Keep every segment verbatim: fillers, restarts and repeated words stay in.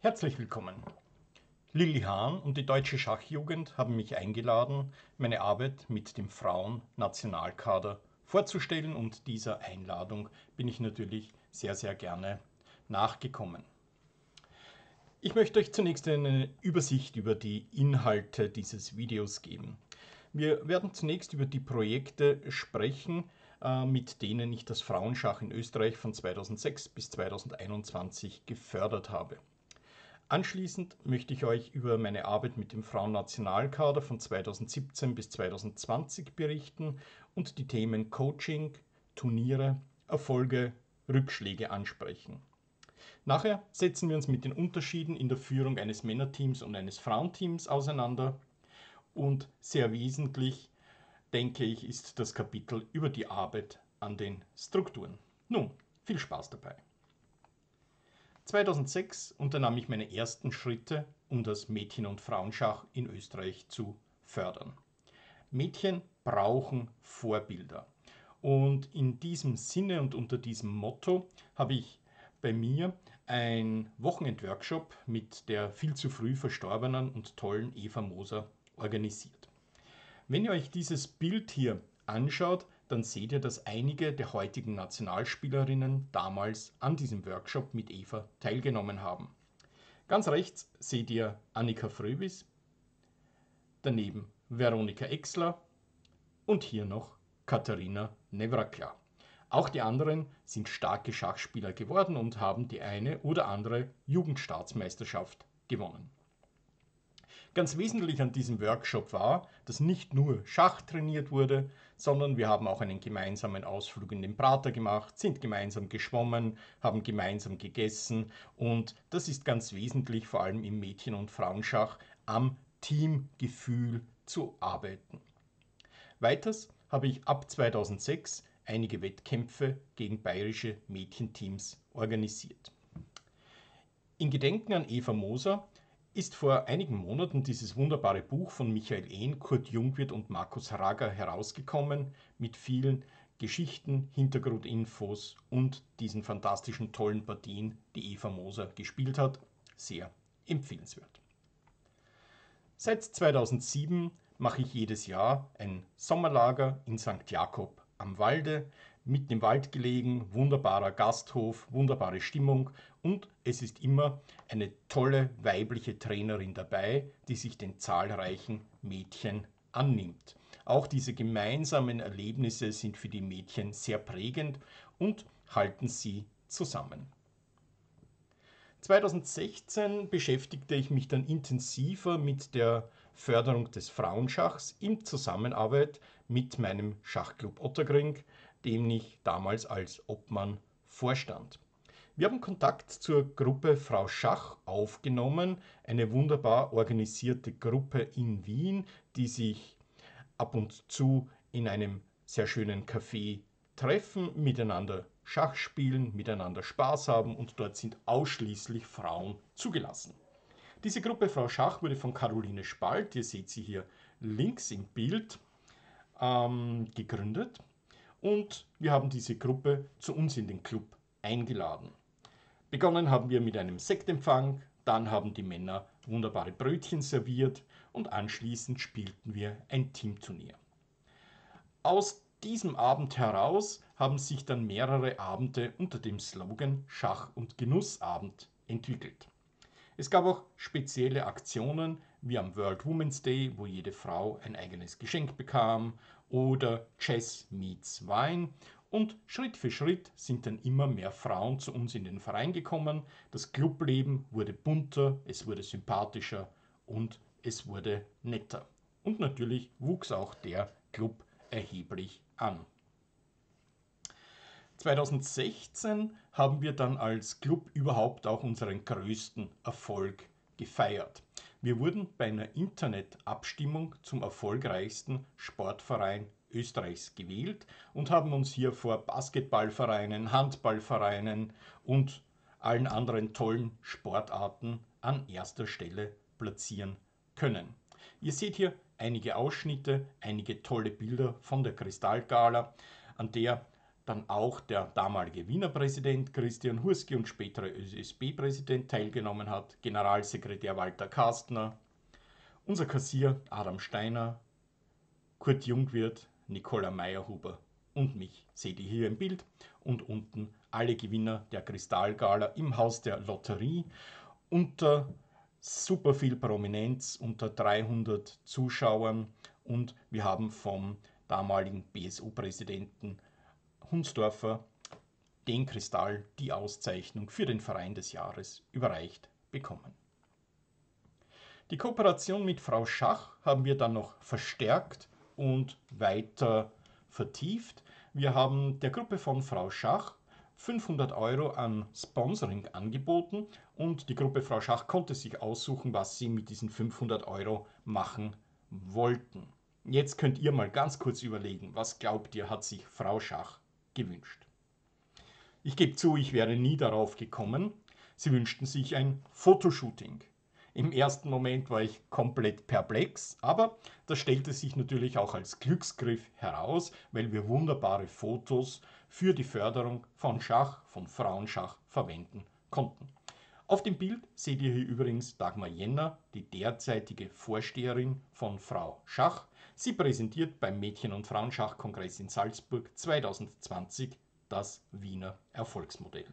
Herzlich willkommen. Lilli Hahn und die Deutsche Schachjugend haben mich eingeladen, meine Arbeit mit dem Frauennationalkader vorzustellen, und dieser Einladung bin ich natürlich sehr, sehr gerne nachgekommen. Ich möchte euch zunächst eine Übersicht über die Inhalte dieses Videos geben. Wir werden zunächst über die Projekte sprechen, äh, mit denen ich das Frauenschach in Österreich von zweitausendsechs bis zweitausendeinundzwanzig gefördert habe. Anschließend möchte ich euch über meine Arbeit mit dem Frauennationalkader von zweitausendsiebzehn bis zweitausendzwanzig berichten und die Themen Coaching, Turniere, Erfolge, Rückschläge ansprechen. Nachher setzen wir uns mit den Unterschieden in der Führung eines Männerteams und eines Frauenteams auseinander, und sehr wesentlich, denke ich, ist das Kapitel über die Arbeit an den Strukturen. Nun, viel Spaß dabei! zweitausendsechs unternahm ich meine ersten Schritte, um das Mädchen- und Frauenschach in Österreich zu fördern. Mädchen brauchen Vorbilder. Und in diesem Sinne und unter diesem Motto habe ich bei mir ein Wochenendworkshop mit der viel zu früh verstorbenen und tollen Eva Moser organisiert. Wenn ihr euch dieses Bild hier anschaut, dann seht ihr, dass einige der heutigen Nationalspielerinnen damals an diesem Workshop mit Eva teilgenommen haben. Ganz rechts seht ihr Annika Fröbis, daneben Veronika Exler und hier noch Katharina Newracla. Auch die anderen sind starke Schachspieler geworden und haben die eine oder andere Jugendstaatsmeisterschaft gewonnen. Ganz wesentlich an diesem Workshop war, dass nicht nur Schach trainiert wurde, sondern wir haben auch einen gemeinsamen Ausflug in den Prater gemacht, sind gemeinsam geschwommen, haben gemeinsam gegessen, und das ist ganz wesentlich, vor allem im Mädchen- und Frauenschach, am Teamgefühl zu arbeiten. Weiters habe ich ab zweitausendsechs einige Wettkämpfe gegen bayerische Mädchenteams organisiert. In Gedenken an Eva Moser ist vor einigen Monaten dieses wunderbare Buch von Michael Ehn, Kurt Jungwirth und Markus Rager herausgekommen, mit vielen Geschichten, Hintergrundinfos und diesen fantastischen tollen Partien, die Eva Moser gespielt hat. Sehr empfehlenswert. Seit zweitausendsieben mache ich jedes Jahr ein Sommerlager in Sankt Jakob am Walde, mitten im Wald gelegen, wunderbarer Gasthof, wunderbare Stimmung, und es ist immer eine tolle weibliche Trainerin dabei, die sich den zahlreichen Mädchen annimmt. Auch diese gemeinsamen Erlebnisse sind für die Mädchen sehr prägend und halten sie zusammen. zweitausendsechzehn beschäftigte ich mich dann intensiver mit der Förderung des Frauenschachs in Zusammenarbeit mit meinem Schachclub Otterkring, dem ich damals als Obmann vorstand. Wir haben Kontakt zur Gruppe Frau Schach aufgenommen, eine wunderbar organisierte Gruppe in Wien, die sich ab und zu in einem sehr schönen Café treffen, miteinander Schach spielen, miteinander Spaß haben, und dort sind ausschließlich Frauen zugelassen. Diese Gruppe Frau Schach wurde von Caroline Spalt, ihr seht sie hier links im Bild, ähm, gegründet, und wir haben diese Gruppe zu uns in den Club eingeladen. Begonnen haben wir mit einem Sektempfang, dann haben die Männer wunderbare Brötchen serviert und anschließend spielten wir ein Teamturnier. Aus diesem Abend heraus haben sich dann mehrere Abende unter dem Slogan Schach- und Genussabend entwickelt. Es gab auch spezielle Aktionen wie am World Women's Day, wo jede Frau ein eigenes Geschenk bekam, oder Chess meets Wine, und Schritt für Schritt sind dann immer mehr Frauen zu uns in den Verein gekommen. Das Clubleben wurde bunter, es wurde sympathischer und es wurde netter. Und natürlich wuchs auch der Club erheblich an. zweitausendsechzehn haben wir dann als Club überhaupt auch unseren größten Erfolg gefeiert. Wir wurden bei einer Internetabstimmung zum erfolgreichsten Sportverein Österreichs gewählt und haben uns hier vor Basketballvereinen, Handballvereinen und allen anderen tollen Sportarten an erster Stelle platzieren können. Ihr seht hier einige Ausschnitte, einige tolle Bilder von der Kristallgala, an der dann auch der damalige Wiener Präsident Christian Husky und spätere Ö S B-Präsident teilgenommen hat, Generalsekretär Walter Kastner, unser Kassier Adam Steiner, Kurt Jungwirth, Nicola Meyerhuber und mich seht ihr hier im Bild und unten alle Gewinner der Kristallgala im Haus der Lotterie unter super viel Prominenz, unter dreihundert Zuschauern, und wir haben vom damaligen B S U-Präsidenten Hunsdorfer den Kristall, die Auszeichnung für den Verein des Jahres überreicht bekommen. Die Kooperation mit Frau Schach haben wir dann noch verstärkt und weiter vertieft. Wir haben der Gruppe von Frau Schach fünfhundert Euro an Sponsoring angeboten und die Gruppe Frau Schach konnte sich aussuchen, was sie mit diesen fünfhundert Euro machen wollten. Jetzt könnt ihr mal ganz kurz überlegen, was glaubt ihr, hat sich Frau Schach gewünscht? Ich gebe zu, ich wäre nie darauf gekommen. Sie wünschten sich ein Fotoshooting. Im ersten Moment war ich komplett perplex, aber das stellte sich natürlich auch als Glücksgriff heraus, weil wir wunderbare Fotos für die Förderung von Schach, von Frauenschach verwenden konnten. Auf dem Bild seht ihr hier übrigens Dagmar Jenner, die derzeitige Vorsteherin von Frau Schach. Sie präsentiert beim Mädchen- und Frauenschachkongress in Salzburg zweitausendzwanzig das Wiener Erfolgsmodell.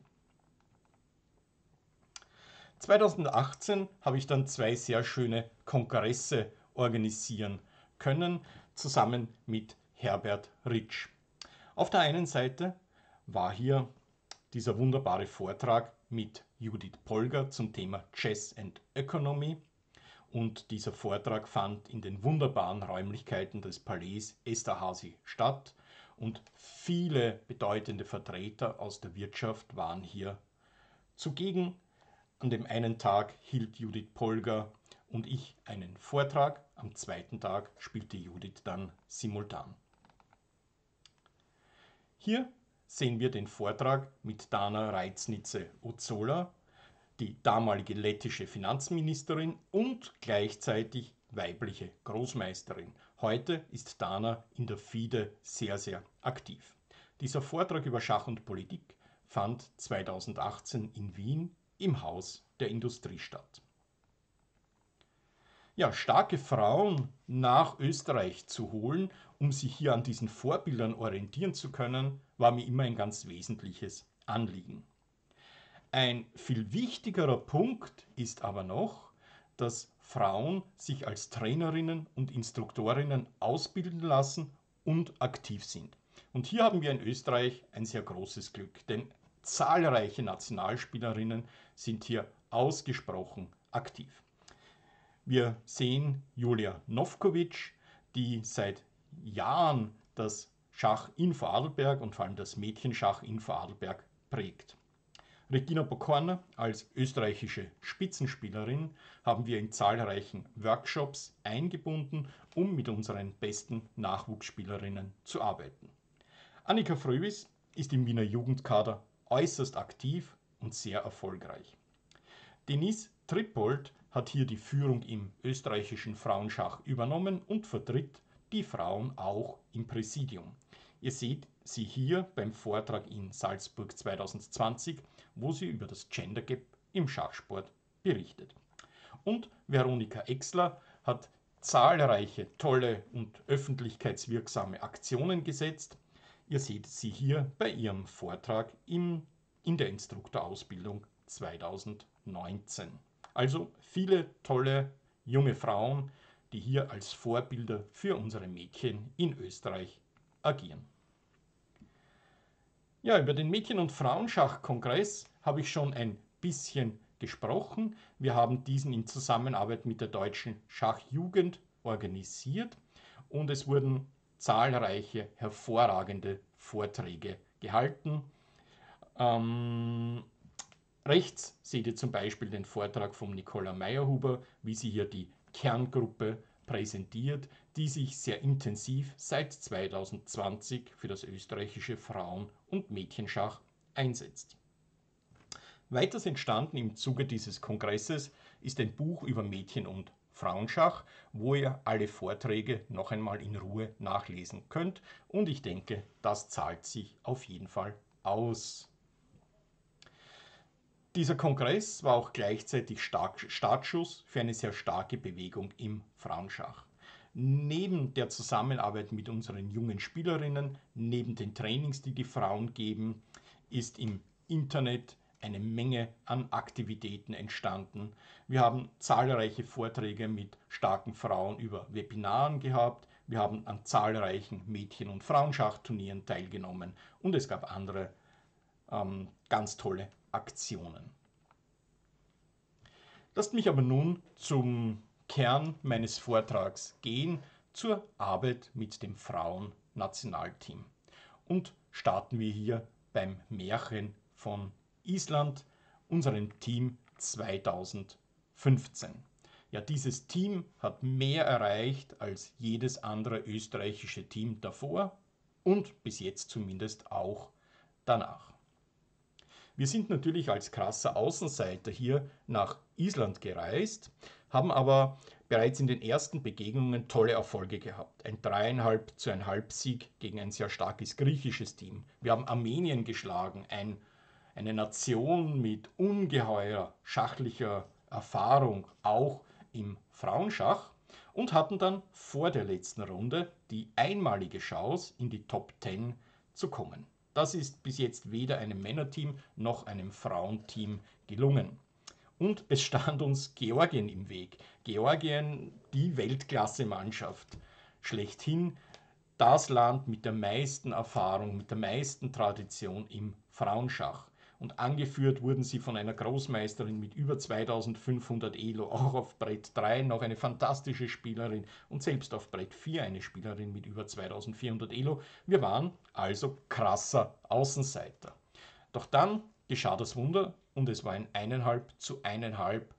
zweitausendachtzehn habe ich dann zwei sehr schöne Kongresse organisieren können, zusammen mit Herbert Ritsch. Auf der einen Seite war hier dieser wunderbare Vortrag mit Judith Polger zum Thema Chess and Economy, und dieser Vortrag fand in den wunderbaren Räumlichkeiten des Palais Esterházy statt und viele bedeutende Vertreter aus der Wirtschaft waren hier zugegen. An dem einen Tag hielt Judith Polger und ich einen Vortrag, am zweiten Tag spielte Judith dann simultan. Hier sehen wir den Vortrag mit Dana Reiznitze-Ozola, die damalige lettische Finanzministerin und gleichzeitig weibliche Großmeisterin. Heute ist Dana in der FIDE sehr, sehr aktiv. Dieser Vortrag über Schach und Politik fand zweitausendachtzehn in Wien im Haus der Industrie statt. Ja, starke Frauen nach Österreich zu holen, um sich hier an diesen Vorbildern orientieren zu können, war mir immer ein ganz wesentliches Anliegen. Ein viel wichtigerer Punkt ist aber noch, dass Frauen sich als Trainerinnen und Instruktorinnen ausbilden lassen und aktiv sind. Und hier haben wir in Österreich ein sehr großes Glück, denn zahlreiche Nationalspielerinnen sind hier ausgesprochen aktiv. Wir sehen Julia Nowkovic, die seit Jahren das Schach in Vorarlberg und vor allem das Mädchenschach in Vorarlberg prägt. Regina Pokorner als österreichische Spitzenspielerin haben wir in zahlreichen Workshops eingebunden, um mit unseren besten Nachwuchsspielerinnen zu arbeiten. Annika Fröbis ist im Wiener Jugendkader äußerst aktiv und sehr erfolgreich. Denise Trippold hat hier die Führung im österreichischen Frauenschach übernommen und vertritt die Frauen auch im Präsidium. Ihr seht sie hier beim Vortrag in Salzburg zweitausendzwanzig, wo sie über das Gender Gap im Schachsport berichtet. Und Veronika Exler hat zahlreiche tolle und öffentlichkeitswirksame Aktionen gesetzt. Ihr seht sie hier bei ihrem Vortrag in, in der Instruktorausbildung zweitausendneunzehn. Also viele tolle junge Frauen, die hier als Vorbilder für unsere Mädchen in Österreich agieren. Ja, über den Mädchen- und Frauenschachkongress habe ich schon ein bisschen gesprochen. Wir haben diesen in Zusammenarbeit mit der Deutschen Schachjugend organisiert und es wurden zahlreiche hervorragende Vorträge gehalten. Ähm, rechts seht ihr zum Beispiel den Vortrag von Nicola Meyerhuber, wie sie hier die Kerngruppe präsentiert, die sich sehr intensiv seit zweitausendzwanzig für das österreichische Frauen- und Mädchenschach einsetzt. Weiters entstanden im Zuge dieses Kongresses ist ein Buch über Mädchen- und Frauenschach, wo ihr alle Vorträge noch einmal in Ruhe nachlesen könnt. Und ich denke, das zahlt sich auf jeden Fall aus. Dieser Kongress war auch gleichzeitig Startschuss für eine sehr starke Bewegung im Frauenschach. Neben der Zusammenarbeit mit unseren jungen Spielerinnen, neben den Trainings, die die Frauen geben, ist im Internet eine Menge an Aktivitäten entstanden. Wir haben zahlreiche Vorträge mit starken Frauen über Webinaren gehabt. Wir haben an zahlreichen Mädchen- und Frauenschachturnieren teilgenommen und es gab andere ähm, ganz tolle Aktionen. Lasst mich aber nun zum Kern meines Vortrags gehen, zur Arbeit mit dem Frauennationalteam. Und starten wir hier beim Märchen von Island, unserem Team zweitausendfünfzehn. Ja, dieses Team hat mehr erreicht als jedes andere österreichische Team davor und bis jetzt zumindest auch danach. Wir sind natürlich als krasser Außenseiter hier nach Island gereist, haben aber bereits in den ersten Begegnungen tolle Erfolge gehabt. Ein dreieinhalb zu ein Halbsieg gegen ein sehr starkes griechisches Team. Wir haben Armenien geschlagen, ein, eine Nation mit ungeheurer schachlicher Erfahrung, auch im Frauenschach, und hatten dann vor der letzten Runde die einmalige Chance, in die Top zehn zu kommen. Das ist bis jetzt weder einem Männerteam noch einem Frauenteam gelungen. Und es stand uns Georgien im Weg. Georgien, die Weltklasse-Mannschaft schlechthin, das Land mit der meisten Erfahrung, mit der meisten Tradition im Frauenschach. Und angeführt wurden sie von einer Großmeisterin mit über zweitausendfünfhundert Elo, auch auf Brett drei noch eine fantastische Spielerin und selbst auf Brett vier eine Spielerin mit über zweitausendvierhundert Elo. Wir waren also krasser Außenseiter. Doch dann geschah das Wunder und es war ein eineinhalb zu eineinhalb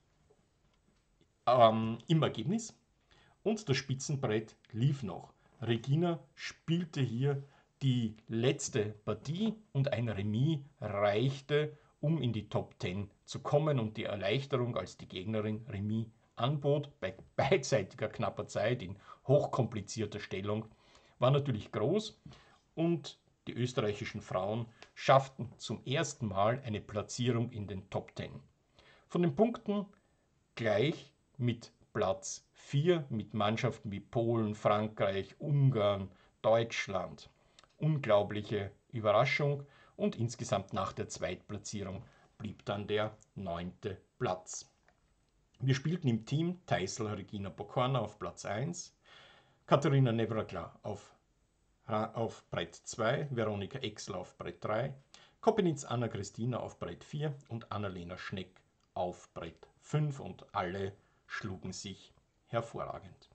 ähm, im Ergebnis und das Spitzenbrett lief noch. Regina spielte hier die letzte Partie und ein Remis reichte, um in die Top zehn zu kommen und die Erleichterung, als die Gegnerin Remis anbot, bei beidseitiger knapper Zeit in hochkomplizierter Stellung, war natürlich groß und die österreichischen Frauen schafften zum ersten Mal eine Platzierung in den Top zehn. Von den Punkten gleich mit Platz vier, mit Mannschaften wie Polen, Frankreich, Ungarn, Deutschland. Unglaubliche Überraschung und insgesamt nach der Zweitplatzierung blieb dann der neunte Platz. Wir spielten im Team Teisel Regina Pokorna auf Platz eins, Katharina Nevrakla auf, auf Brett zwei, Veronika Exler auf Brett drei, Koppenitz Anna Christina auf Brett vier und Annalena Schneck auf Brett fünf und alle schlugen sich hervorragend.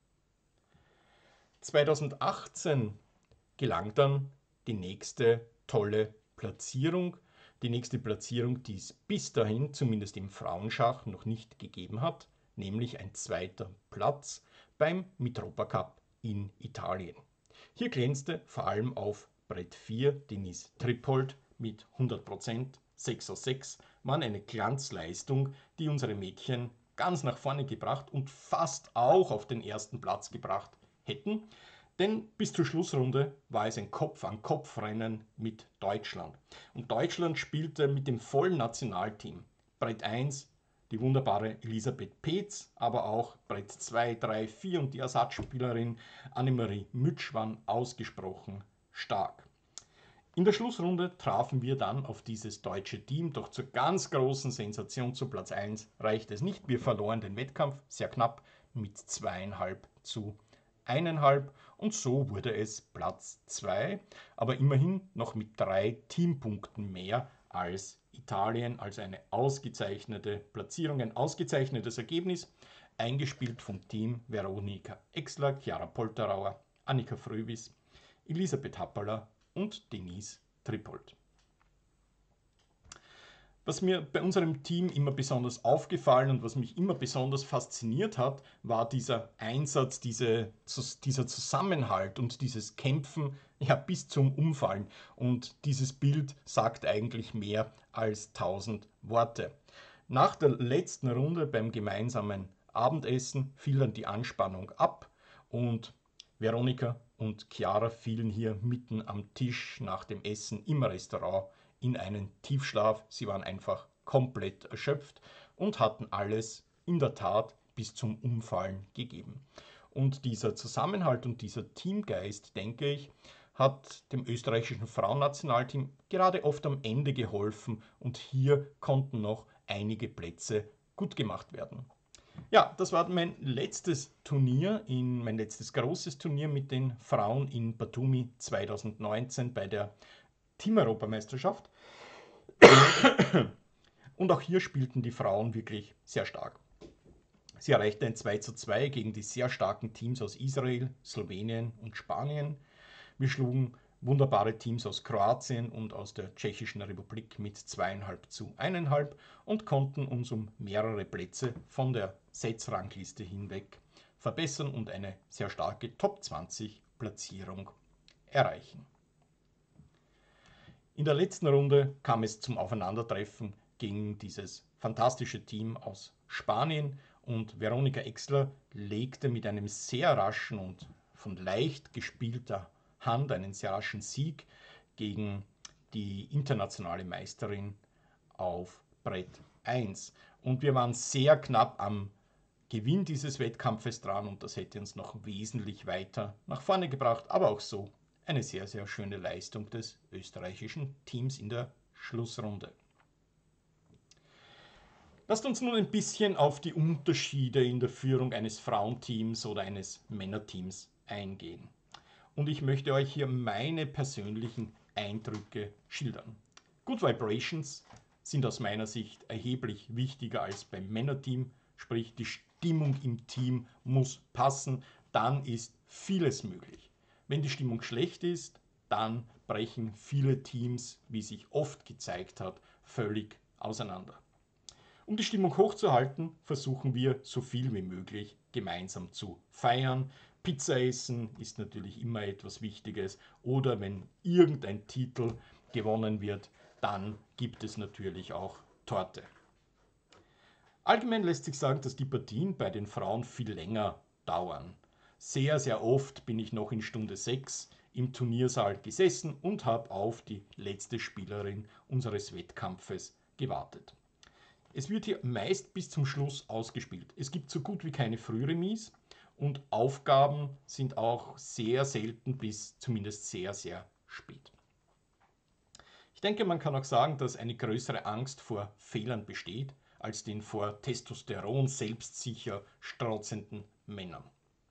zweitausendachtzehn gelang dann die nächste tolle Platzierung. Die nächste Platzierung, die es bis dahin, zumindest im Frauenschach, noch nicht gegeben hat, nämlich ein zweiter Platz beim Mitropa Cup in Italien. Hier glänzte vor allem auf Brett vier Denise Trippold mit hundert Prozent, sechs aus sechs, waren eine Glanzleistung, die unsere Mädchen ganz nach vorne gebracht und fast auch auf den ersten Platz gebracht hätten. Denn bis zur Schlussrunde war es ein Kopf-an-Kopf-Rennen mit Deutschland. Und Deutschland spielte mit dem vollen Nationalteam. Brett eins die wunderbare Elisabeth Peetz, aber auch Brett zwei, drei, vier und die Ersatzspielerin Annemarie Mütsch waren ausgesprochen stark. In der Schlussrunde trafen wir dann auf dieses deutsche Team, doch zur ganz großen Sensation zu Platz eins reichte es nicht. Wir verloren den Wettkampf sehr knapp mit zweieinhalb zu eineinhalb und so wurde es Platz zwei, aber immerhin noch mit drei Teampunkten mehr als Italien, also eine ausgezeichnete Platzierung, ein ausgezeichnetes Ergebnis, eingespielt vom Team Veronika Exler, Chiara Polterauer, Annika Fröbis, Elisabeth Happerler und Denise Trippold. Was mir bei unserem Team immer besonders aufgefallen und was mich immer besonders fasziniert hat, war dieser Einsatz, diese, dieser Zusammenhalt und dieses Kämpfen ja, bis zum Umfallen. Und dieses Bild sagt eigentlich mehr als tausend Worte. Nach der letzten Runde beim gemeinsamen Abendessen fiel dann die Anspannung ab und Veronika und Chiara fielen hier mitten am Tisch nach dem Essen im Restaurant in einen Tiefschlaf. Sie waren einfach komplett erschöpft und hatten alles in der Tat bis zum Umfallen gegeben. Und dieser Zusammenhalt und dieser Teamgeist, denke ich, hat dem österreichischen Frauennationalteam gerade oft am Ende geholfen und hier konnten noch einige Plätze gut gemacht werden. Ja, das war mein letztes Turnier, in, mein letztes großes Turnier mit den Frauen in Batumi zweitausendneunzehn bei der Team-Europameisterschaft. Und auch hier spielten die Frauen wirklich sehr stark. Sie erreichten ein zwei zu zwei gegen die sehr starken Teams aus Israel, Slowenien und Spanien. Wir schlugen wunderbare Teams aus Kroatien und aus der Tschechischen Republik mit zweieinhalb zu eineinhalb und konnten uns um mehrere Plätze von der Sets-Rangliste hinweg verbessern und eine sehr starke Top zwanzig Platzierung erreichen. In der letzten Runde kam es zum Aufeinandertreffen gegen dieses fantastische Team aus Spanien und Veronika Exler legte mit einem sehr raschen und von leicht gespielter Hand einen sehr raschen Sieg gegen die internationale Meisterin auf Brett eins. Und wir waren sehr knapp am Gewinn dieses Wettkampfes dran und das hätte uns noch wesentlich weiter nach vorne gebracht, aber auch so eine sehr, sehr schöne Leistung des österreichischen Teams in der Schlussrunde. Lasst uns nun ein bisschen auf die Unterschiede in der Führung eines Frauenteams oder eines Männerteams eingehen. Und ich möchte euch hier meine persönlichen Eindrücke schildern. Good Vibrations sind aus meiner Sicht erheblich wichtiger als beim Männerteam, sprich die Stimmung im Team muss passen, dann ist vieles möglich. Wenn die Stimmung schlecht ist, dann brechen viele Teams, wie sich oft gezeigt hat, völlig auseinander. Um die Stimmung hochzuhalten, versuchen wir so viel wie möglich gemeinsam zu feiern. Pizza essen ist natürlich immer etwas Wichtiges oder wenn irgendein Titel gewonnen wird, dann gibt es natürlich auch Torte. Allgemein lässt sich sagen, dass die Partien bei den Frauen viel länger dauern. Sehr, sehr oft bin ich noch in Stunde sechs im Turniersaal gesessen und habe auf die letzte Spielerin unseres Wettkampfes gewartet. Es wird hier meist bis zum Schluss ausgespielt. Es gibt so gut wie keine Frühremise und Aufgaben sind auch sehr selten bis zumindest sehr, sehr spät. Ich denke, man kann auch sagen, dass eine größere Angst vor Fehlern besteht, als den vor Testosteron selbstsicher strotzenden Männern.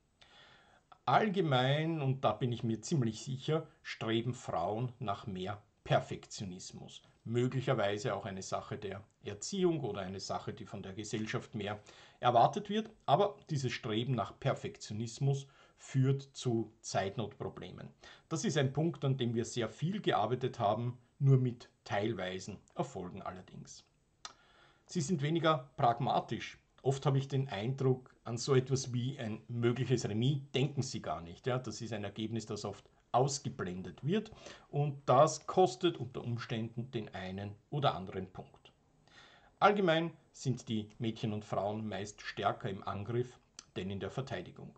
Allgemein, und da bin ich mir ziemlich sicher, streben Frauen nach mehr Perfektionismus. Möglicherweise auch eine Sache der Erziehung oder eine Sache, die von der Gesellschaft mehr erwartet wird. Aber dieses Streben nach Perfektionismus führt zu Zeitnotproblemen. Das ist ein Punkt, an dem wir sehr viel gearbeitet haben, nur mit teilweisen Erfolgen allerdings. Sie sind weniger pragmatisch. Oft habe ich den Eindruck, an so etwas wie ein mögliches Remis denken sie gar nicht. Ja? Das ist ein Ergebnis, das oft ausgeblendet wird und das kostet unter Umständen den einen oder anderen Punkt. Allgemein sind die Mädchen und Frauen meist stärker im Angriff denn in der Verteidigung.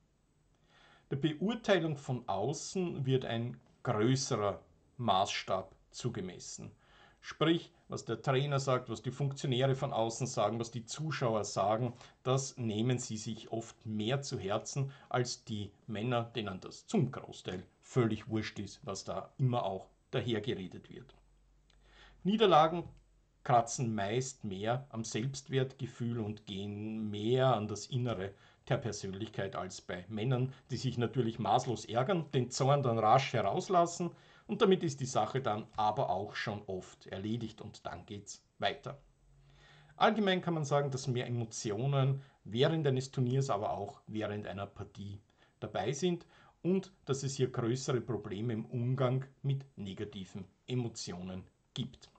Der Beurteilung von außen wird ein größerer Maßstab zugemessen. Sprich, was der Trainer sagt, was die Funktionäre von außen sagen, was die Zuschauer sagen, das nehmen sie sich oft mehr zu Herzen als die Männer, denen das zum Großteil völlig wurscht ist, was da immer auch dahergeredet wird. Niederlagen kratzen meist mehr am Selbstwertgefühl und gehen mehr an das Innere der Persönlichkeit als bei Männern, die sich natürlich maßlos ärgern, den Zorn dann rasch herauslassen und damit ist die Sache dann aber auch schon oft erledigt und dann geht's weiter. Allgemein kann man sagen, dass mehr Emotionen während eines Turniers, aber auch während einer Partie dabei sind und dass es hier größere Probleme im Umgang mit negativen Emotionen gibt.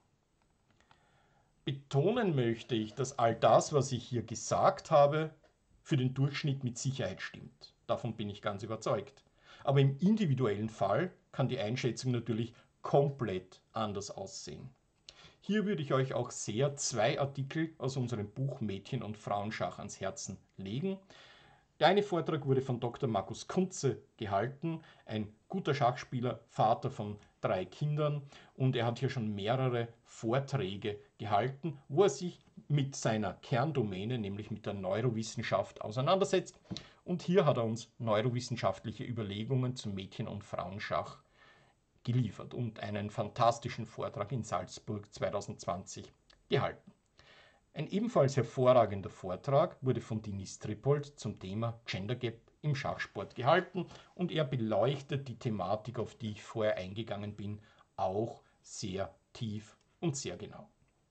Betonen möchte ich, dass all das, was ich hier gesagt habe, für den Durchschnitt mit Sicherheit stimmt. Davon bin ich ganz überzeugt. Aber im individuellen Fall kann die Einschätzung natürlich komplett anders aussehen. Hier würde ich euch auch sehr zwei Artikel aus unserem Buch Mädchen- und Frauenschach ans Herzen legen. Der eine Vortrag wurde von Doktor Markus Kunze gehalten, ein guter Schachspieler, Vater von drei Kindern, und er hat hier schon mehrere Vorträge gehalten, wo er sich mit seiner Kerndomäne, nämlich mit der Neurowissenschaft, auseinandersetzt. Und hier hat er uns neurowissenschaftliche Überlegungen zum Mädchen- und Frauenschach geliefert und einen fantastischen Vortrag in Salzburg zweitausendzwanzig gehalten. Ein ebenfalls hervorragender Vortrag wurde von Denis Trippold zum Thema Gender Gap im Schachsport gehalten, und er beleuchtet die Thematik, auf die ich vorher eingegangen bin, auch sehr tief und sehr genau.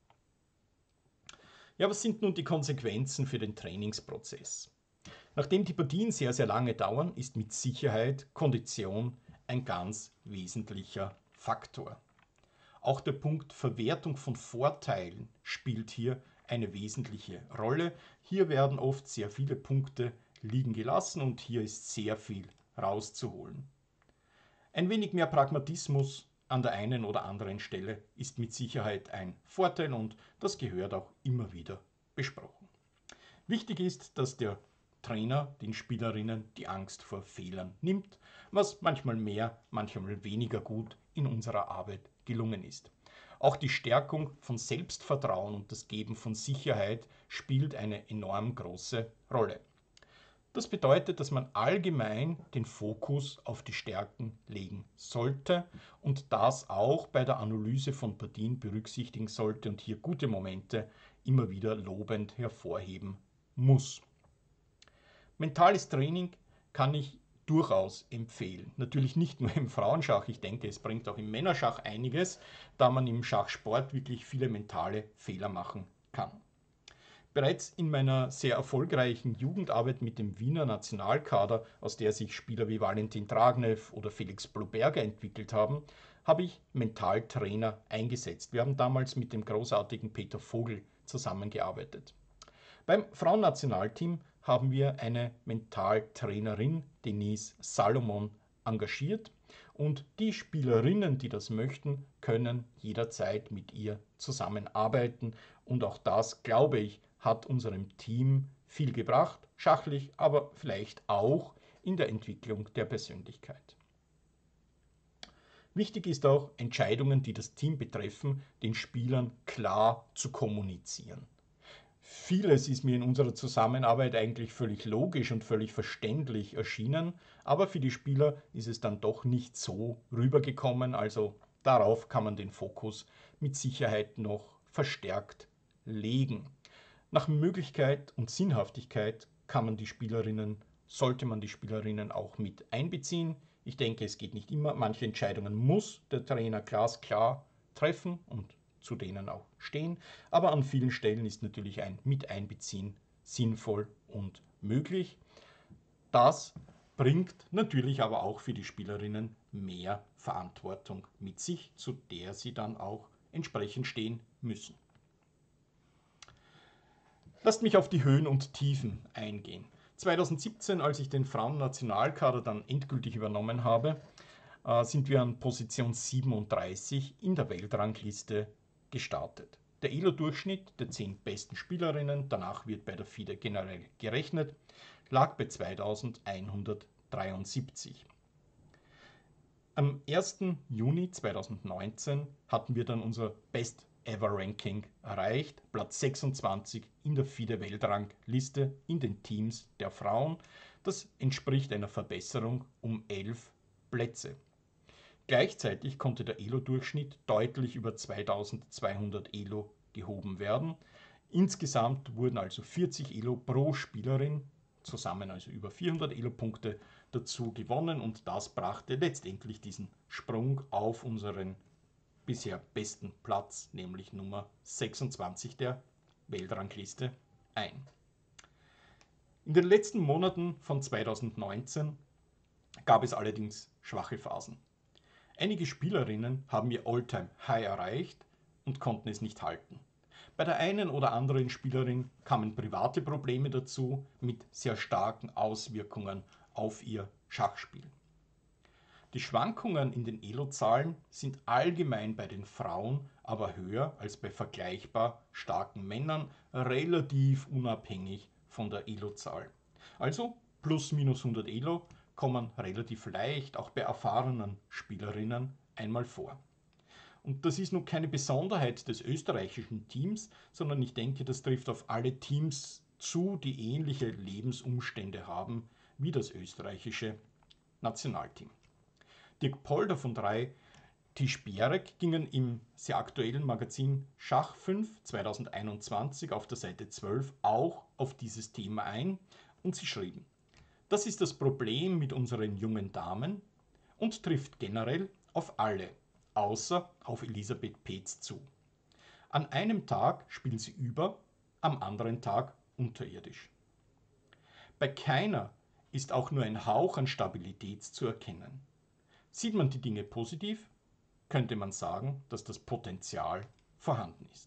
Ja, was sind nun die Konsequenzen für den Trainingsprozess? Nachdem die Partien sehr, sehr lange dauern, ist mit Sicherheit Kondition ein ganz wesentlicher Faktor. Auch der Punkt Verwertung von Vorteilen spielt hier eine wesentliche Rolle. Hier werden oft sehr viele Punkte liegen gelassen und hier ist sehr viel rauszuholen. Ein wenig mehr Pragmatismus an der einen oder anderen Stelle ist mit Sicherheit ein Vorteil, und das gehört auch immer wieder besprochen. Wichtig ist, dass der Trainer den Spielerinnen die Angst vor Fehlern nimmt, was manchmal mehr, manchmal weniger gut in unserer Arbeit gelungen ist. Auch die Stärkung von Selbstvertrauen und das Geben von Sicherheit spielt eine enorm große Rolle. Das bedeutet, dass man allgemein den Fokus auf die Stärken legen sollte und das auch bei der Analyse von Partien berücksichtigen sollte und hier gute Momente immer wieder lobend hervorheben muss. Mentales Training kann ich durchaus empfehlen. Natürlich nicht nur im Frauenschach, ich denke, es bringt auch im Männerschach einiges, da man im Schachsport wirklich viele mentale Fehler machen kann. Bereits in meiner sehr erfolgreichen Jugendarbeit mit dem Wiener Nationalkader, aus der sich Spieler wie Valentin Dragnev oder Felix Bloberger entwickelt haben, habe ich Mentaltrainer eingesetzt. Wir haben damals mit dem großartigen Peter Vogel zusammengearbeitet. Beim Frauennationalteam haben wir eine Mentaltrainerin, Denise Salomon, engagiert, und die Spielerinnen, die das möchten, können jederzeit mit ihr zusammenarbeiten, und auch das, glaube ich, hat unserem Team viel gebracht, schachlich, aber vielleicht auch in der Entwicklung der Persönlichkeit. Wichtig ist auch, Entscheidungen, die das Team betreffen, den Spielern klar zu kommunizieren. Vieles ist mir in unserer Zusammenarbeit eigentlich völlig logisch und völlig verständlich erschienen, aber für die Spieler ist es dann doch nicht so rübergekommen, also darauf kann man den Fokus mit Sicherheit noch verstärkt legen. Nach Möglichkeit und Sinnhaftigkeit kann man die Spielerinnen, sollte man die Spielerinnen auch mit einbeziehen. Ich denke, es geht nicht immer, manche Entscheidungen muss der Trainer glasklar treffen und zu denen auch stehen, aber an vielen Stellen ist natürlich ein Miteinbeziehen sinnvoll und möglich. Das bringt natürlich aber auch für die Spielerinnen mehr Verantwortung mit sich, zu der sie dann auch entsprechend stehen müssen. Lasst mich auf die Höhen und Tiefen eingehen. zweitausendsiebzehn, als ich den Frauennationalkader dann endgültig übernommen habe, sind wir an Position siebenunddreißig in der Weltrangliste gestartet. Der Elo-Durchschnitt der zehn besten Spielerinnen, danach wird bei der FIDE generell gerechnet, lag bei zweitausendeinhundertdreiundsiebzig. Am ersten Juni zweitausendneunzehn hatten wir dann unser Best Ever Ranking erreicht, Platz sechsundzwanzig in der FIDE-Weltrangliste in den Teams der Frauen. Das entspricht einer Verbesserung um elf Plätze. Gleichzeitig konnte der Elo-Durchschnitt deutlich über zweitausendzweihundert Elo gehoben werden. Insgesamt wurden also vierzig Elo pro Spielerin, zusammen also über vierhundert Elo-Punkte dazu gewonnen, und das brachte letztendlich diesen Sprung auf unseren bisher besten Platz, nämlich Nummer sechsundzwanzig der Weltrangliste, ein. In den letzten Monaten von zweitausendneunzehn gab es allerdings schwache Phasen. Einige Spielerinnen haben ihr All-Time-High erreicht und konnten es nicht halten. Bei der einen oder anderen Spielerin kamen private Probleme dazu mit sehr starken Auswirkungen auf ihr Schachspiel. Die Schwankungen in den Elo-Zahlen sind allgemein bei den Frauen aber höher als bei vergleichbar starken Männern, relativ unabhängig von der Elo-Zahl. Also plus minus hundert Elo kommen relativ leicht auch bei erfahrenen Spielerinnen einmal vor. Und das ist nun keine Besonderheit des österreichischen Teams, sondern ich denke, das trifft auf alle Teams zu, die ähnliche Lebensumstände haben wie das österreichische Nationalteam. Dirk Polder von drei Tischberek gingen im sehr aktuellen Magazin Schach fünf zweitausendeinundzwanzig auf der Seite zwölf auch auf dieses Thema ein und sie schrieben: Das ist das Problem mit unseren jungen Damen und trifft generell auf alle, außer auf Elisabeth Peetz zu. An einem Tag spielen sie über, am anderen Tag unterirdisch. Bei keiner ist auch nur ein Hauch an Stabilität zu erkennen. Sieht man die Dinge positiv, könnte man sagen, dass das Potenzial vorhanden ist.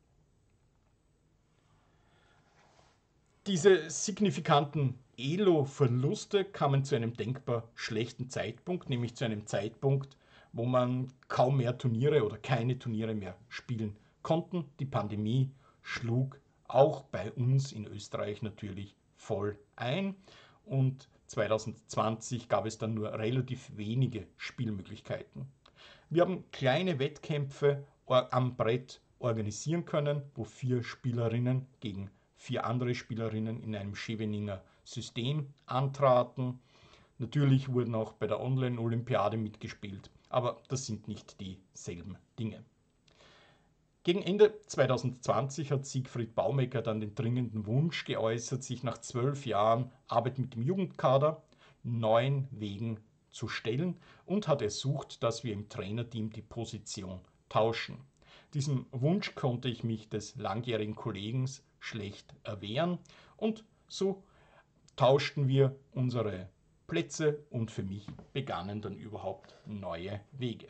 Diese signifikanten Elo-Verluste kamen zu einem denkbar schlechten Zeitpunkt, nämlich zu einem Zeitpunkt, wo man kaum mehr Turniere oder keine Turniere mehr spielen konnten. Die Pandemie schlug auch bei uns in Österreich natürlich voll ein und zweitausendzwanzig gab es dann nur relativ wenige Spielmöglichkeiten. Wir haben kleine Wettkämpfe am Brett organisieren können, wo vier Spielerinnen gegen vier andere Spielerinnen in einem Scheveninger System antraten. Natürlich wurden auch bei der Online-Olympiade mitgespielt, aber das sind nicht dieselben Dinge. Gegen Ende zweitausendzwanzig hat Siegfried Baumecker dann den dringenden Wunsch geäußert, sich nach zwölf Jahren Arbeit mit dem Jugendkader neuen Wegen zu stellen und hat ersucht, dass wir im Trainerteam die Position tauschen. Diesem Wunsch konnte ich mich des langjährigen Kollegen schlecht erwehren und so tauschten wir unsere Plätze und für mich begannen dann überhaupt neue Wege.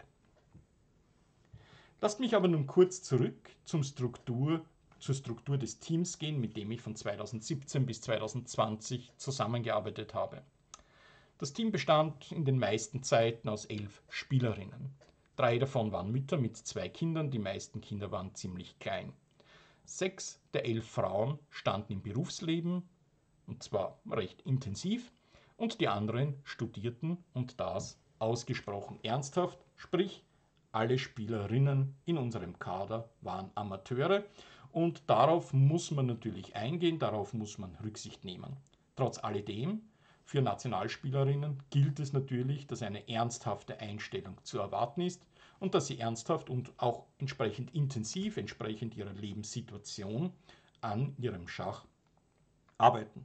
Lasst mich aber nun kurz zurück zum Struktur, zur Struktur des Teams gehen, mit dem ich von zweitausendsiebzehn bis zweitausendzwanzig zusammengearbeitet habe. Das Team bestand in den meisten Zeiten aus elf Spielerinnen. Drei davon waren Mütter mit zwei Kindern, die meisten Kinder waren ziemlich klein. Sechs der elf Frauen standen im Berufsleben, und zwar recht intensiv, und die anderen studierten und das ausgesprochen ernsthaft, sprich alle Spielerinnen in unserem Kader waren Amateure und darauf muss man natürlich eingehen, darauf muss man Rücksicht nehmen. Trotz alledem, für Nationalspielerinnen gilt es natürlich, dass eine ernsthafte Einstellung zu erwarten ist und dass sie ernsthaft und auch entsprechend intensiv, entsprechend ihrer Lebenssituation an ihrem Schach arbeiten.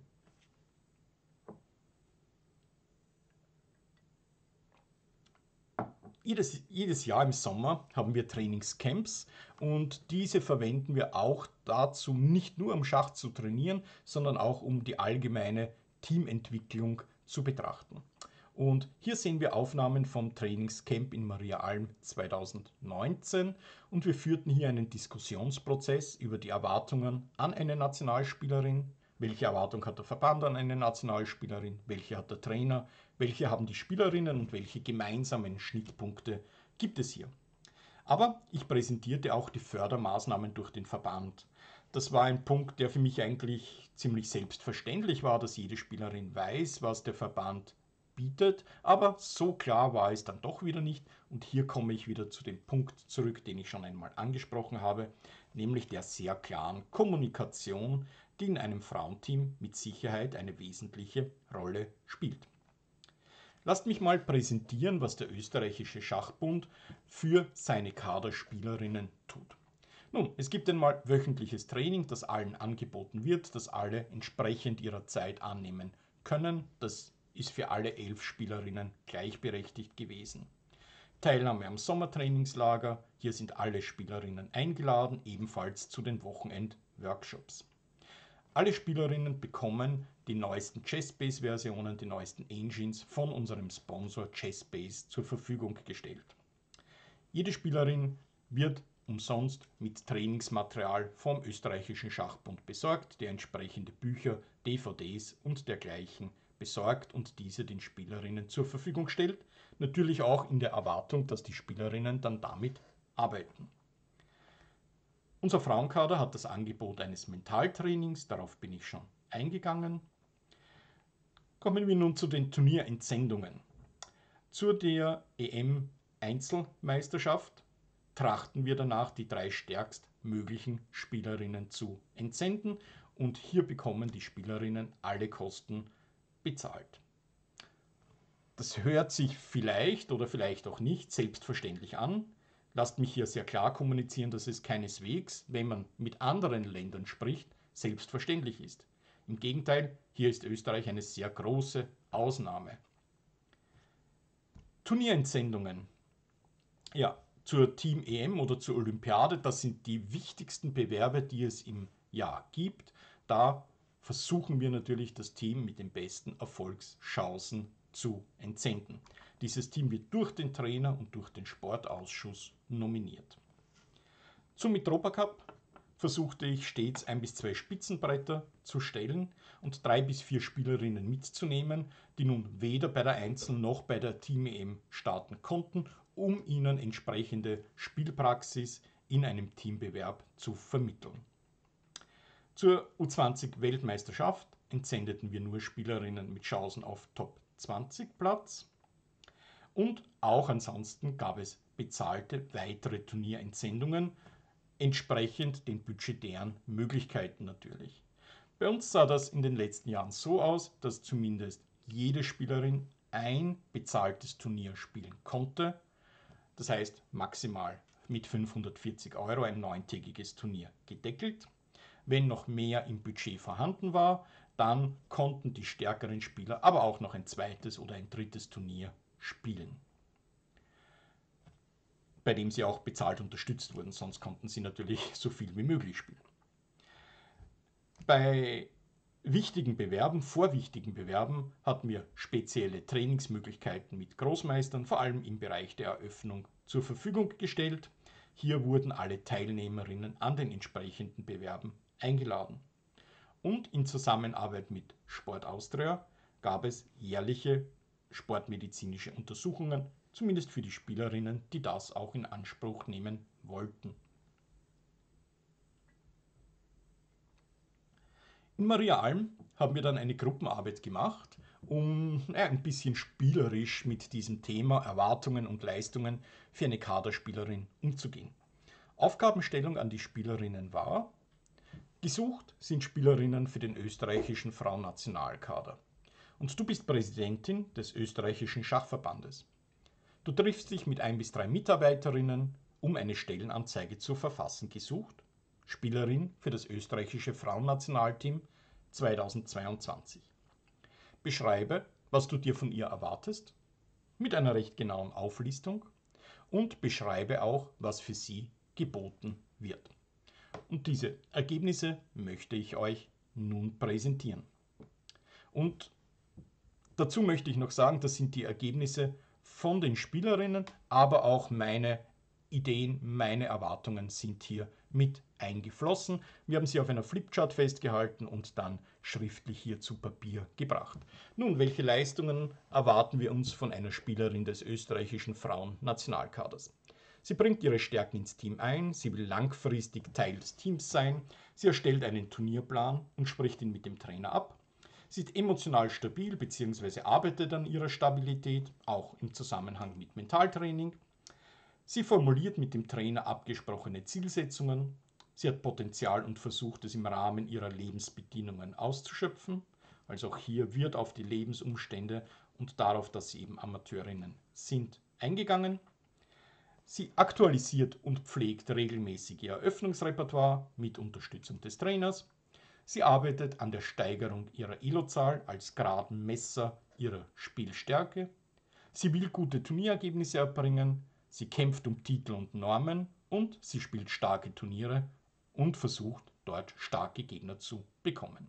Jedes, jedes Jahr im Sommer haben wir Trainingscamps und diese verwenden wir auch dazu, nicht nur am Schach zu trainieren, sondern auch um die allgemeine Teamentwicklung zu betrachten. Und hier sehen wir Aufnahmen vom Trainingscamp in Mariaalm zweitausendneunzehn und wir führten hier einen Diskussionsprozess über die Erwartungen an eine Nationalspielerin. Welche Erwartung hat der Verband an eine Nationalspielerin? Welche hat der Trainer? Welche haben die Spielerinnen und welche gemeinsamen Schnittpunkte gibt es hier? Aber ich präsentierte auch die Fördermaßnahmen durch den Verband. Das war ein Punkt, der für mich eigentlich ziemlich selbstverständlich war, dass jede Spielerin weiß, was der Verband bietet, aber so klar war es dann doch wieder nicht und hier komme ich wieder zu dem Punkt zurück, den ich schon einmal angesprochen habe, nämlich der sehr klaren Kommunikation, die in einem Frauenteam mit Sicherheit eine wesentliche Rolle spielt. Lasst mich mal präsentieren, was der österreichische Schachbund für seine Kaderspielerinnen tut. Nun, es gibt einmal wöchentliches Training, das allen angeboten wird, das alle entsprechend ihrer Zeit annehmen können. Das ist für alle elf Spielerinnen gleichberechtigt gewesen. Teilnahme am Sommertrainingslager, hier sind alle Spielerinnen eingeladen, ebenfalls zu den Wochenend-Workshops. Alle Spielerinnen bekommen die neuesten Chessbase-Versionen, die neuesten Engines von unserem Sponsor Chessbase zur Verfügung gestellt. Jede Spielerin wird umsonst mit Trainingsmaterial vom österreichischen Schachbund besorgt, der entsprechende Bücher, D V Ds und dergleichen besorgt und diese den Spielerinnen zur Verfügung stellt. Natürlich auch in der Erwartung, dass die Spielerinnen dann damit arbeiten. Unser Frauenkader hat das Angebot eines Mentaltrainings, darauf bin ich schon eingegangen. Kommen wir nun zu den Turnierentsendungen. Zu der E M-Einzelmeisterschaft trachten wir danach, die drei stärkstmöglichen Spielerinnen zu entsenden und hier bekommen die Spielerinnen alle Kosten bezahlt. Das hört sich vielleicht oder vielleicht auch nicht selbstverständlich an. Lasst mich hier sehr klar kommunizieren, dass es keineswegs, wenn man mit anderen Ländern spricht, selbstverständlich ist. Im Gegenteil, hier ist Österreich eine sehr große Ausnahme. Turnierentsendungen. Ja, zur Team-E M oder zur Olympiade, das sind die wichtigsten Bewerbe, die es im Jahr gibt. Da versuchen wir natürlich, das Team mit den besten Erfolgschancen zu entsenden. Dieses Team wird durch den Trainer und durch den Sportausschuss nominiert. Zum Mitropa-Cup versuchte ich stets ein bis zwei Spitzenbretter zu stellen und drei bis vier Spielerinnen mitzunehmen, die nun weder bei der Einzel- noch bei der Team-E M starten konnten, um ihnen entsprechende Spielpraxis in einem Teambewerb zu vermitteln. Zur U zwanzig Weltmeisterschaft entsendeten wir nur Spielerinnen mit Chancen auf Top zwanzig Platz. Und auch ansonsten gab es bezahlte weitere Turnierentsendungen, entsprechend den budgetären Möglichkeiten natürlich. Bei uns sah das in den letzten Jahren so aus, dass zumindest jede Spielerin ein bezahltes Turnier spielen konnte. Das heißt maximal mit fünfhundertvierzig Euro ein neuntägiges Turnier gedeckelt. Wenn noch mehr im Budget vorhanden war, dann konnten die stärkeren Spieler aber auch noch ein zweites oder ein drittes Turnier spielen, bei dem sie auch bezahlt unterstützt wurden, sonst konnten sie natürlich so viel wie möglich spielen. Bei wichtigen Bewerben, vor wichtigen Bewerben, hatten wir spezielle Trainingsmöglichkeiten mit Großmeistern, vor allem im Bereich der Eröffnung, zur Verfügung gestellt. Hier wurden alle Teilnehmerinnen an den entsprechenden Bewerben eingeladen. Und in Zusammenarbeit mit Sport Austria gab es jährliche sportmedizinische Untersuchungen, zumindest für die Spielerinnen, die das auch in Anspruch nehmen wollten. In Mariaalm haben wir dann eine Gruppenarbeit gemacht, um ja, ein bisschen spielerisch mit diesem Thema Erwartungen und Leistungen für eine Kaderspielerin umzugehen. Aufgabenstellung an die Spielerinnen war: Gesucht sind Spielerinnen für den österreichischen Frauennationalkader. Und du bist Präsidentin des österreichischen Schachverbandes. Du triffst dich mit ein bis drei Mitarbeiterinnen, um eine Stellenanzeige zu verfassen. Gesucht: Spielerin für das österreichische Frauennationalteam zweitausendzweiundzwanzig. Beschreibe, was du dir von ihr erwartest, mit einer recht genauen Auflistung, und beschreibe auch, was für sie geboten wird. Und diese Ergebnisse möchte ich euch nun präsentieren. Und dazu möchte ich noch sagen, das sind die Ergebnisse von den Spielerinnen, aber auch meine Ideen, meine Erwartungen sind hier mit eingeflossen. Wir haben sie auf einer Flipchart festgehalten und dann schriftlich hier zu Papier gebracht. Nun, welche Leistungen erwarten wir uns von einer Spielerin des österreichischen Frauennationalkaders? Sie bringt ihre Stärken ins Team ein, sie will langfristig Teil des Teams sein, sie erstellt einen Turnierplan und spricht ihn mit dem Trainer ab. Sie ist emotional stabil bzw. arbeitet an ihrer Stabilität, auch im Zusammenhang mit Mentaltraining. Sie formuliert mit dem Trainer abgesprochene Zielsetzungen. Sie hat Potenzial und versucht es im Rahmen ihrer Lebensbedingungen auszuschöpfen. Also auch hier wird auf die Lebensumstände und darauf, dass sie eben Amateurinnen sind, eingegangen. Sie aktualisiert und pflegt regelmäßig ihr Eröffnungsrepertoire mit Unterstützung des Trainers. Sie arbeitet an der Steigerung ihrer Elo-Zahl als geraden Messer ihrer Spielstärke. Sie will gute Turnierergebnisse erbringen. Sie kämpft um Titel und Normen und sie spielt starke Turniere und versucht, dort starke Gegner zu bekommen.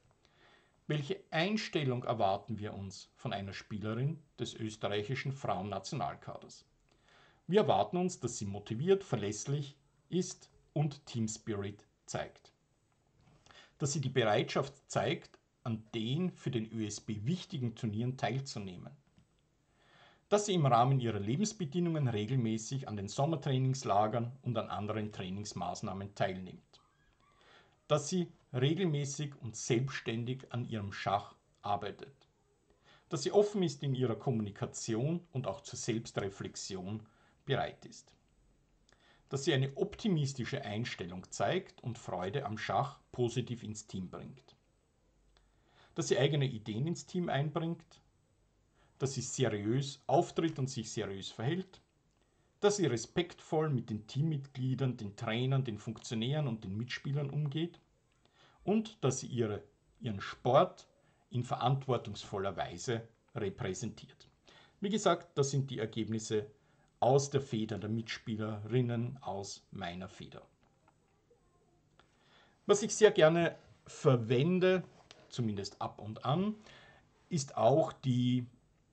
Welche Einstellung erwarten wir uns von einer Spielerin des österreichischen Frauennationalkaders? Wir erwarten uns, dass sie motiviert, verlässlich ist und Team Spirit zeigt. Dass sie die Bereitschaft zeigt, an den für den ÖSB wichtigen Turnieren teilzunehmen. Dass sie im Rahmen ihrer Lebensbedingungen regelmäßig an den Sommertrainingslagern und an anderen Trainingsmaßnahmen teilnimmt. Dass sie regelmäßig und selbstständig an ihrem Schach arbeitet. Dass sie offen ist in ihrer Kommunikation und auch zur Selbstreflexion bereit ist. Dass sie eine optimistische Einstellung zeigt und Freude am Schach positiv ins Team bringt. Dass sie eigene Ideen ins Team einbringt. Dass sie seriös auftritt und sich seriös verhält. Dass sie respektvoll mit den Teammitgliedern, den Trainern, den Funktionären und den Mitspielern umgeht. Und dass sie ihre, ihren Sport in verantwortungsvoller Weise repräsentiert. Wie gesagt, das sind die Ergebnisse aus der Feder der Mitspielerinnen aus meiner Feder. Was ich sehr gerne verwende, zumindest ab und an, ist auch die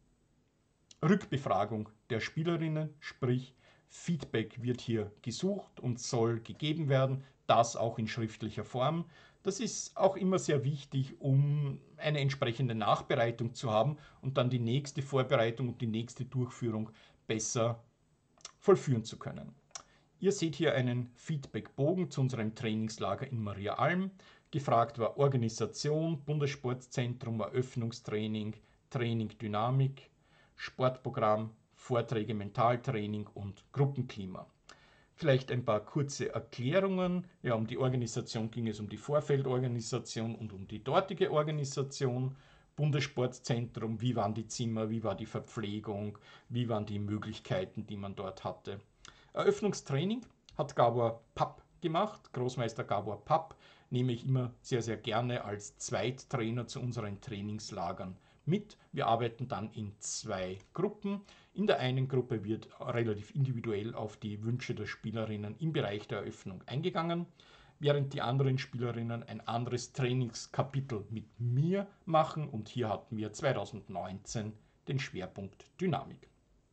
Rückbefragung der Spielerinnen, sprich Feedback wird hier gesucht und soll gegeben werden, das auch in schriftlicher Form. Das ist auch immer sehr wichtig, um eine entsprechende Nachbereitung zu haben und dann die nächste Vorbereitung und die nächste Durchführung besser vollführen zu können. Ihr seht hier einen Feedbackbogen zu unserem Trainingslager in Maria Alm. Gefragt war Organisation, Bundessportzentrum, Eröffnungstraining, Training Dynamik, Sportprogramm, Vorträge Mentaltraining und Gruppenklima. Vielleicht ein paar kurze Erklärungen. Ja, um die Organisation ging es um die Vorfeldorganisation und um die dortige Organisation. Bundessportzentrum, wie waren die Zimmer, wie war die Verpflegung, wie waren die Möglichkeiten, die man dort hatte. Eröffnungstraining hat Gabor Papp gemacht, Großmeister Gabor Papp, nehme ich immer sehr, sehr gerne als Zweittrainer zu unseren Trainingslagern mit. Wir arbeiten dann in zwei Gruppen. In der einen Gruppe wird relativ individuell auf die Wünsche der Spielerinnen im Bereich der Eröffnung eingegangen, während die anderen Spielerinnen ein anderes Trainingskapitel mit mir machen und hier hatten wir zweitausendneunzehn den Schwerpunkt Dynamik.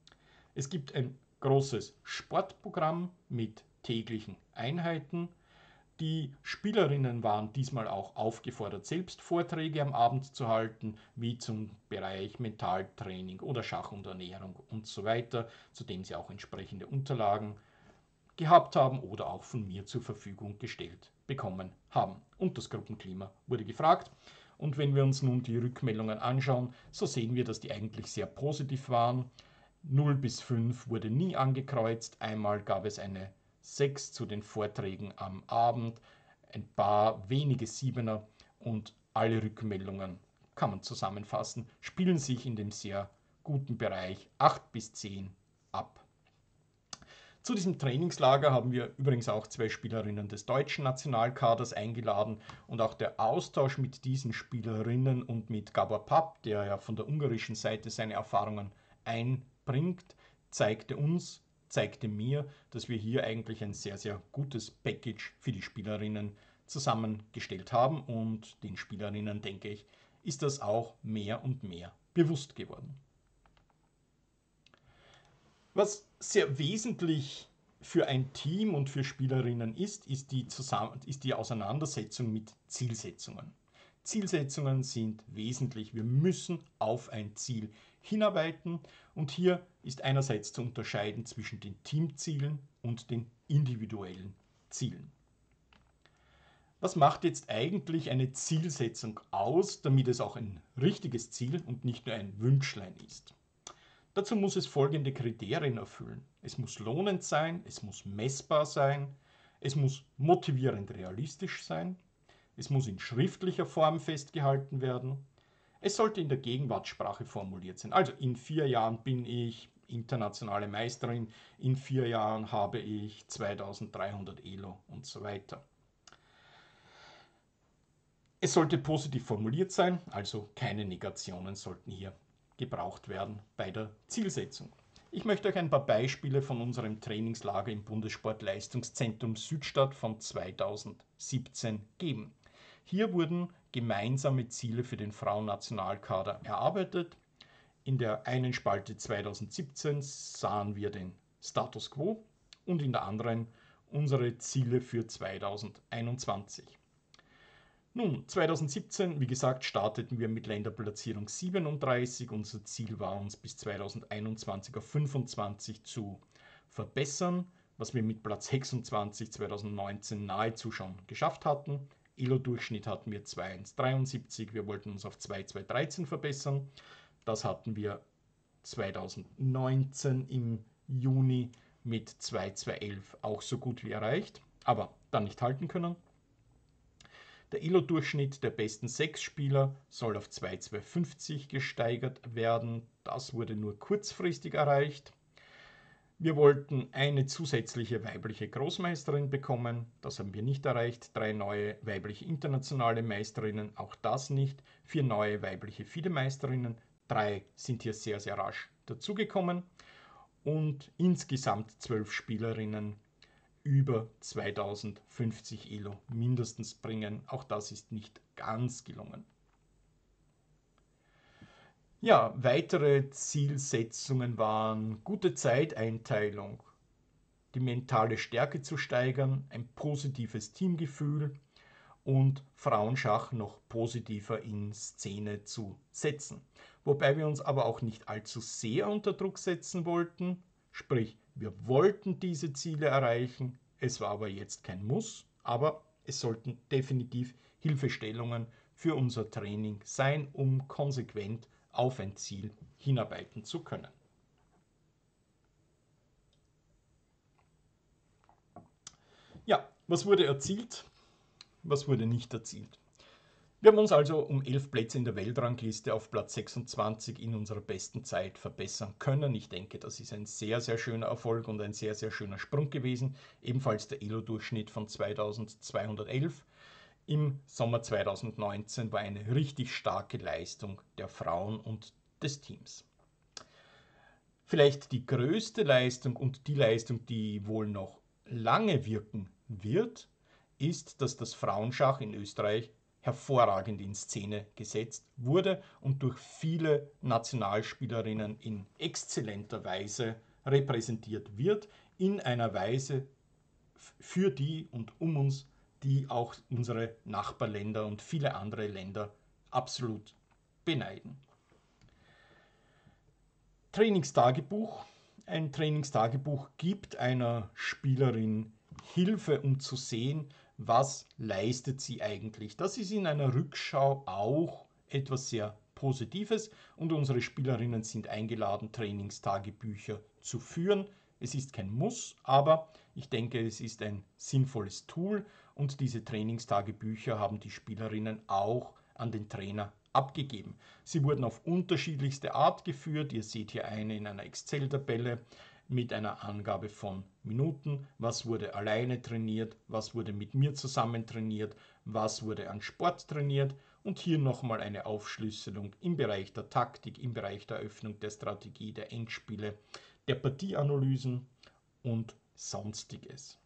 Es gibt ein großes Sportprogramm mit täglichen Einheiten. Die Spielerinnen waren diesmal auch aufgefordert, selbst Vorträge am Abend zu halten, wie zum Bereich Mentaltraining oder Schach und Ernährung und so weiter, zu dem sie auch entsprechende Unterlagen gehabt haben oder auch von mir zur Verfügung gestellt bekommen haben. Und das Gruppenklima wurde gefragt. Und wenn wir uns nun die Rückmeldungen anschauen, so sehen wir, dass die eigentlich sehr positiv waren. null bis fünf wurde nie angekreuzt. Einmal gab es eine sechs zu den Vorträgen am Abend, ein paar wenige Siebener und alle Rückmeldungen, kann man zusammenfassen, spielen sich in dem sehr guten Bereich acht bis zehn ab. Zu diesem Trainingslager haben wir übrigens auch zwei Spielerinnen des deutschen Nationalkaders eingeladen und auch der Austausch mit diesen Spielerinnen und mit Gabor Papp, der ja von der ungarischen Seite seine Erfahrungen einbringt, zeigte uns, zeigte mir, dass wir hier eigentlich ein sehr, sehr gutes Package für die Spielerinnen zusammengestellt haben und den Spielerinnen, denke ich, ist das auch mehr und mehr bewusst geworden. Was sehr wesentlich für ein Team und für Spielerinnen ist, ist die, Zusammen- ist die Auseinandersetzung mit Zielsetzungen. Zielsetzungen sind wesentlich. Wir müssen auf ein Ziel hinarbeiten und hier ist einerseits zu unterscheiden zwischen den Teamzielen und den individuellen Zielen. Was macht jetzt eigentlich eine Zielsetzung aus, damit es auch ein richtiges Ziel und nicht nur ein Wünschlein ist? Dazu muss es folgende Kriterien erfüllen. Es muss lohnend sein, es muss messbar sein, es muss motivierend realistisch sein, es muss in schriftlicher Form festgehalten werden, es sollte in der Gegenwartssprache formuliert sein. Also in vier Jahren bin ich internationale Meisterin, in vier Jahren habe ich zweitausenddreihundert Elo und so weiter. Es sollte positiv formuliert sein, also keine Negationen sollten hier gebraucht werden bei der Zielsetzung. Ich möchte euch ein paar Beispiele von unserem Trainingslager im Bundessportleistungszentrum Südstadt von zweitausendsiebzehn geben. Hier wurden gemeinsame Ziele für den Frauennationalkader erarbeitet. In der einen Spalte zweitausendsiebzehn sahen wir den Status quo und in der anderen unsere Ziele für zweitausendeinundzwanzig. Nun, zweitausendsiebzehn, wie gesagt, starteten wir mit Länderplatzierung siebenunddreißig. Unser Ziel war, uns bis zweitausendeinundzwanzig auf fünfundzwanzig zu verbessern, was wir mit Platz sechsundzwanzig zweitausendneunzehn nahezu schon geschafft hatten. E L O-Durchschnitt hatten wir zwei Komma eins dreiundsiebzig, wir wollten uns auf zwei Komma zwei dreizehn verbessern. Das hatten wir zweitausendneunzehn im Juni mit zwei Komma zwei elf auch so gut wie erreicht, aber dann nicht halten können. Der E L O-Durchschnitt der besten sechs Spieler soll auf zwei Komma zwei fünfzig gesteigert werden. Das wurde nur kurzfristig erreicht. Wir wollten eine zusätzliche weibliche Großmeisterin bekommen. Das haben wir nicht erreicht. Drei neue weibliche internationale Meisterinnen, auch das nicht. Vier neue weibliche FIDE-Meisterinnen. Drei sind hier sehr, sehr rasch dazugekommen. Und insgesamt zwölf Spielerinnen über zweitausendfünfzig E L O mindestens bringen. Auch das ist nicht ganz gelungen. Ja, weitere Zielsetzungen waren gute Zeiteinteilung, die mentale Stärke zu steigern, ein positives Teamgefühl und Frauenschach noch positiver in Szene zu setzen. Wobei wir uns aber auch nicht allzu sehr unter Druck setzen wollten, sprich, wir wollten diese Ziele erreichen, es war aber jetzt kein Muss, aber es sollten definitiv Hilfestellungen für unser Training sein, um konsequent auf ein Ziel hinarbeiten zu können. Ja, was wurde erzielt? Was wurde nicht erzielt? Wir haben uns also um elf Plätze in der Weltrangliste auf Platz sechsundzwanzig in unserer besten Zeit verbessern können. Ich denke, das ist ein sehr, sehr schöner Erfolg und ein sehr, sehr schöner Sprung gewesen. Ebenfalls der E L O-Durchschnitt von zweitausendzweihundertelf im Sommer zweitausendneunzehn war eine richtig starke Leistung der Frauen und des Teams. Vielleicht die größte Leistung und die Leistung, die wohl noch lange wirken wird, ist, dass das Frauenschach in Österreich hervorragend in Szene gesetzt wurde und durch viele Nationalspielerinnen in exzellenter Weise repräsentiert wird, in einer Weise für die und um uns, die auch unsere Nachbarländer und viele andere Länder absolut beneiden. Trainingstagebuch. Ein Trainingstagebuch gibt einer Spielerin Hilfe, um zu sehen, was leistet sie eigentlich. Das ist in einer Rückschau auch etwas sehr Positives und unsere Spielerinnen sind eingeladen, Trainingstagebücher zu führen. Es ist kein Muss, aber ich denke, es ist ein sinnvolles Tool und diese Trainingstagebücher haben die Spielerinnen auch an den Trainer abgegeben. Sie wurden auf unterschiedlichste Art geführt. Ihr seht hier eine in einer Excel-Tabelle mit einer Angabe von Minuten, was wurde alleine trainiert, was wurde mit mir zusammen trainiert, was wurde an Sport trainiert und hier nochmal eine Aufschlüsselung im Bereich der Taktik, im Bereich der Eröffnung der Strategie, der Endspiele, der Partieanalysen und Sonstiges.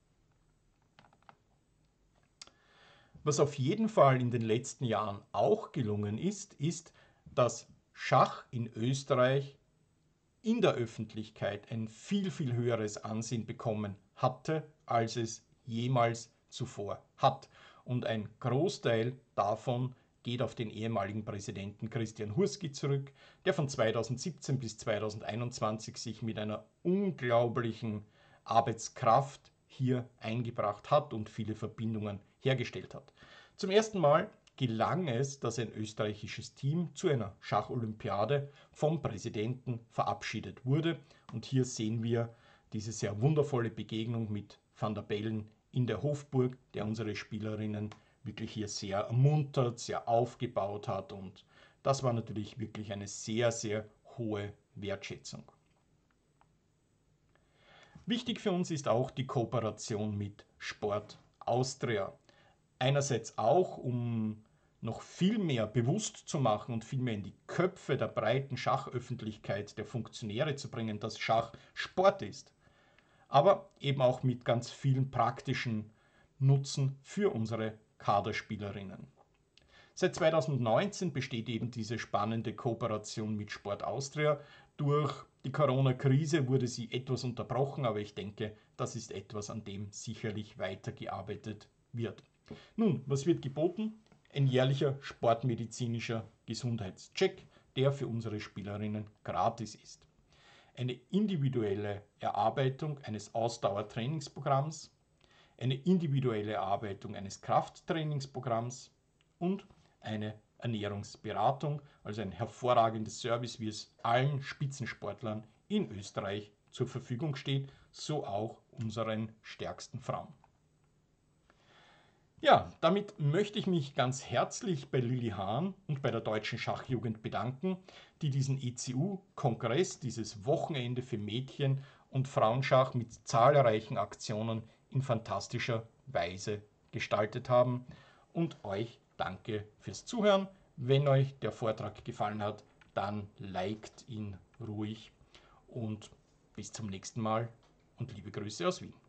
Was auf jeden Fall in den letzten Jahren auch gelungen ist, ist, dass Schach in Österreich in der Öffentlichkeit ein viel, viel höheres Ansehen bekommen hatte, als es jemals zuvor hat. Und ein Großteil davon geht auf den ehemaligen Präsidenten Christian Husky zurück, der von zweitausendsiebzehn bis zweitausendeinundzwanzig sich mit einer unglaublichen Arbeitskraft hier eingebracht hat und viele Verbindungen hergestellt hat. Zum ersten Mal gelang es, dass ein österreichisches Team zu einer Schacholympiade vom Präsidenten verabschiedet wurde. Und hier sehen wir diese sehr wundervolle Begegnung mit Van der Bellen in der Hofburg, der unsere Spielerinnen wirklich hier sehr ermuntert, sehr aufgebaut hat. Und das war natürlich wirklich eine sehr, sehr hohe Wertschätzung. Wichtig für uns ist auch die Kooperation mit Sport Austria. Einerseits auch, um noch viel mehr bewusst zu machen und viel mehr in die Köpfe der breiten Schachöffentlichkeit, der Funktionäre zu bringen, dass Schach Sport ist. Aber eben auch mit ganz vielen praktischen Nutzen für unsere Kaderspielerinnen. Seit zweitausendneunzehn besteht eben diese spannende Kooperation mit Sport Austria. Durch die Corona-Krise wurde sie etwas unterbrochen, aber ich denke, das ist etwas, an dem sicherlich weitergearbeitet wird. Nun, was wird geboten? Ein jährlicher sportmedizinischer Gesundheitscheck, der für unsere Spielerinnen gratis ist. Eine individuelle Erarbeitung eines Ausdauertrainingsprogramms, eine individuelle Erarbeitung eines Krafttrainingsprogramms und eine Ernährungsberatung, also ein hervorragendes Service, wie es allen Spitzensportlern in Österreich zur Verfügung steht, so auch unseren stärksten Frauen. Ja, damit möchte ich mich ganz herzlich bei Lilli Hahn und bei der Deutschen Schachjugend bedanken, die diesen E C U-Kongress, dieses Wochenende für Mädchen- und Frauenschach mit zahlreichen Aktionen in fantastischer Weise gestaltet haben. Und euch danke fürs Zuhören. Wenn euch der Vortrag gefallen hat, dann liked ihn ruhig und bis zum nächsten Mal und liebe Grüße aus Wien.